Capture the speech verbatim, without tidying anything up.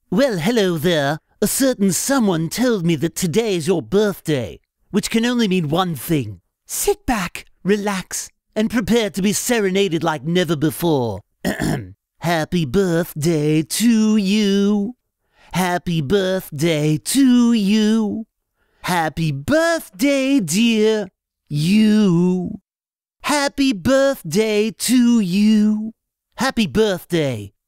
Well, hello there. A certain someone told me that today is your birthday, which can only mean one thing. Sit back, relax, and prepare to be serenaded like never before. Happy birthday to you. Happy birthday to you. Happy birthday, dear you. Happy birthday to you. Happy birthday.